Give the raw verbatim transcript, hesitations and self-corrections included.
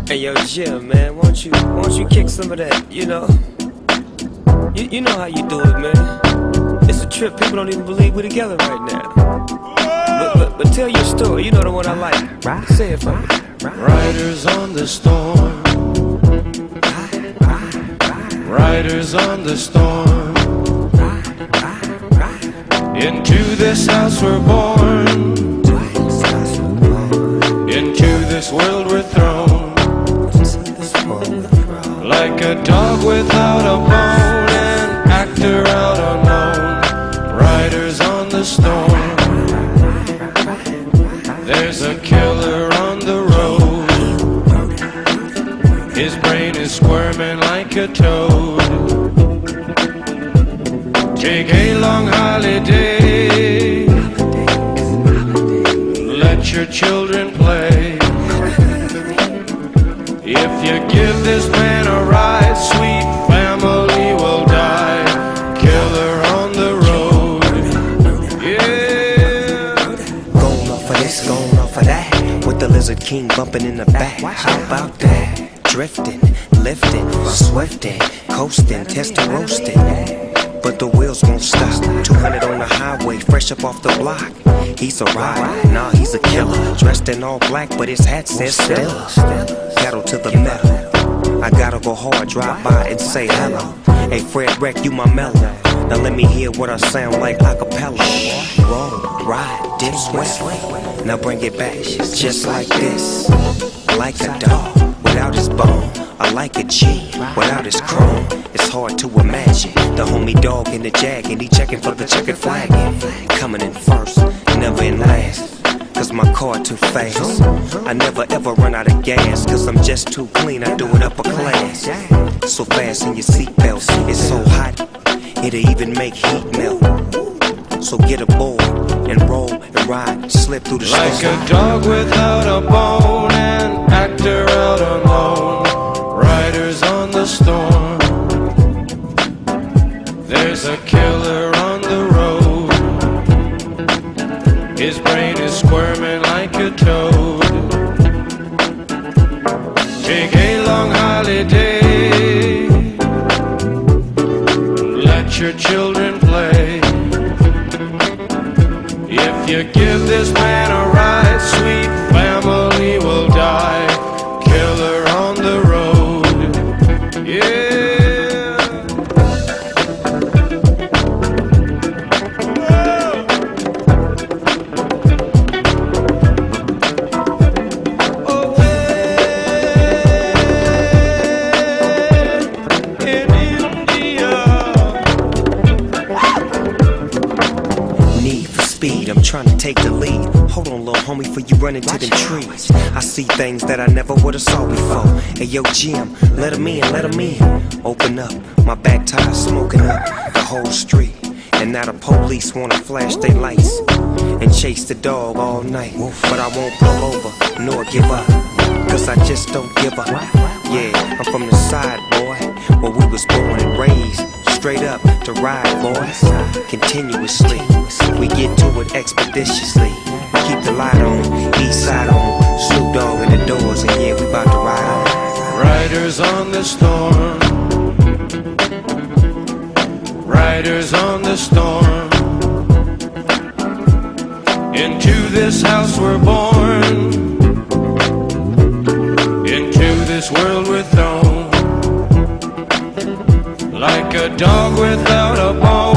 Hey yo, Jim, man, won't you, won't you kick some of that, you know? You, you know how you do it, man. It's a trip, people don't even believe we're together right now. But, but, but tell your story, you know the one I like. Say it for me. Riders on the storm. Riders on the storm. Into this house we're born. Into this world we're thrown. Like a dog without a bone, an actor out alone. Riders on the storm. There's a killer on the road. His brain is squirming like a toad. Take a long holiday. Let your children play. If you give this man a ride, sweet family will die. Killer on the road. Yeah. Going off of this, going off of that. With the Lizard King bumping in the back. How about that? Drifting, lifting, swifting, coasting, testing, roasting. But the wheels won't stop. two hundred on the highway, fresh up off the block. He's a rider, nah, he's a killer. Dressed in all black, but his hat says Stella. Pedal to the metal. I gotta go hard, drive by and say hello. Hey, Fred Wreck, you my mellow. Now let me hear what I sound like a cappella. Roll, ride, dip, sweat. Now bring it back, just like this. Like a dog without his bone. I like a G without his chrome. It's hard to imagine the homie dog in the jag, and he checking for the checkered flag. Coming in first, never in last. Cause my car too fast. I never ever run out of gas. Cause I'm just too clean, I do it upper class. So fast in your seatbelts, it's so hot, it'll even make heat melt. So get aboard and roll and ride, slip through the storm. Like a dog without a bone, an actor out alone. Riders on the storm. There's a killer on the road. His brain is squirming like a toad. Take a long holiday. Let your children play. If you give this man a ride, sweet family will die. Killer on the road. Yeah. I'm trying to take the lead. Hold on, little homie, before you run into them trees. I see things that I never would've saw before. Hey, yo, Jim, let him in, let him in. Open up, my back tire smoking up the whole street. And now the police wanna flash their lights and chase the dog all night. But I won't pull over, nor give up, cause I just don't give up. Yeah, I'm from the side, boy, where we was born and raised. Straight up to ride, boys, continuously. We get to it expeditiously. Keep the light on, east side on. Snoop Dogg in the doors, and yeah, we about to ride on. Riders on the storm. Riders on the storm. Into this house we're born. Into this world we're thrown. Like a dog without a bone.